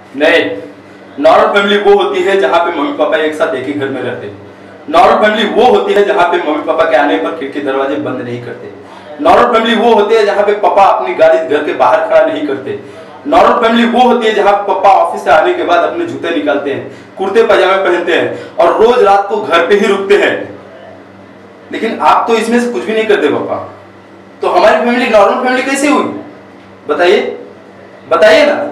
नहीं, normal family वो होती है जहाँ पे मम्मी पापा एक साथ एक ही घर में रहते हैं। नॉर्मल फैमिली वो होती है जहाँ पे मम्मी पापा के आने पर खिड़की दरवाजे बंद नहीं करते। नॉर्मल फैमिली वो होती है जहाँ पे पापा अपनी गाड़ी घर के बाहर खड़ा नहीं करते। नॉर्मल फैमिली वो होती है जहाँ पापा ऑफिस से आने के बाद अपने जूते निकालते हैं, कुर्ते पजामे पहनते हैं और रोज रात को घर पे ही रुकते हैं। लेकिन आप तो इसमें से कुछ भी नहीं करते पापा। तो हमारी फैमिली नॉर्मल फैमिली कैसे हुई? बताइए, बताइए ना।